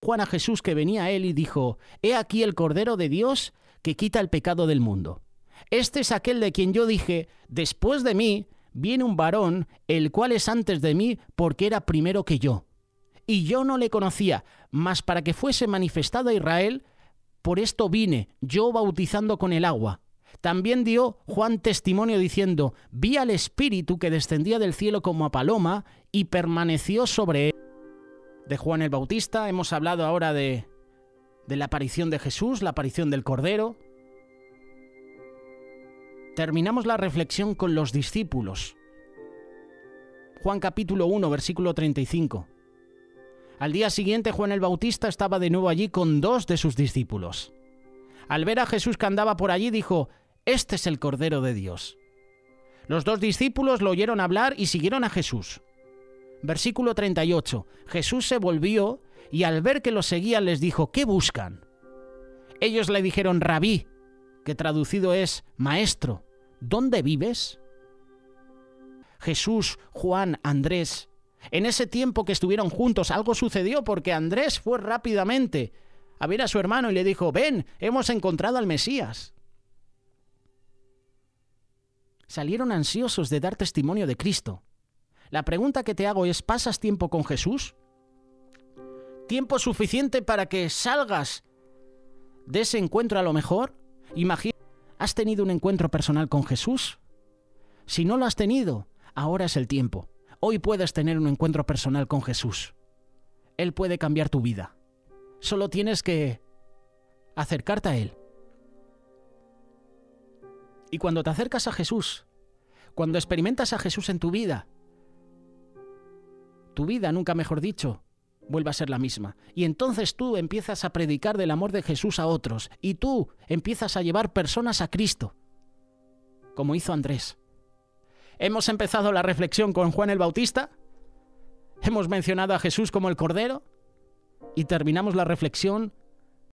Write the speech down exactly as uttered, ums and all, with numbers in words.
Juan a Jesús que venía a él y dijo: «He aquí el Cordero de Dios que quita el pecado del mundo. Este es aquel de quien yo dije: después de mí viene un varón, el cual es antes de mí, porque era primero que yo. Y yo no le conocía, mas para que fuese manifestado a Israel, por esto vine, yo bautizando con el agua». También dio Juan testimonio diciendo: «Vi al Espíritu que descendía del cielo como a paloma y permaneció sobre él». De Juan el Bautista hemos hablado ahora de, de la aparición de Jesús, la aparición del Cordero. Terminamos la reflexión con los discípulos. Juan capítulo uno, versículo treinta y cinco. Al día siguiente Juan el Bautista estaba de nuevo allí con dos de sus discípulos. Al ver a Jesús que andaba por allí, dijo: «Este es el Cordero de Dios». Los dos discípulos lo oyeron hablar y siguieron a Jesús. Versículo treinta y ocho. Jesús se volvió y al ver que los seguían les dijo: «¿Qué buscan?». Ellos le dijeron: «Rabí», que traducido es maestro, ¿dónde vives?». Jesús, Juan, Andrés, en ese tiempo que estuvieron juntos, algo sucedió porque Andrés fue rápidamente a ver a su hermano y le dijo: «Ven, hemos encontrado al Mesías». Salieron ansiosos de dar testimonio de Cristo. La pregunta que te hago es: ¿pasas tiempo con Jesús? ¿Tiempo suficiente para que salgas de ese encuentro a lo mejor? Imagina, ¿has tenido un encuentro personal con Jesús? Si no lo has tenido, ahora es el tiempo. Hoy puedes tener un encuentro personal con Jesús. Él puede cambiar tu vida. Solo tienes que acercarte a Él. Y cuando te acercas a Jesús, cuando experimentas a Jesús en tu vida, tu vida, nunca mejor dicho, vuelve a ser la misma. Y entonces tú empiezas a predicar del amor de Jesús a otros. Y tú empiezas a llevar personas a Cristo, como hizo Andrés. Hemos empezado la reflexión con Juan el Bautista. Hemos mencionado a Jesús como el Cordero. Y terminamos la reflexión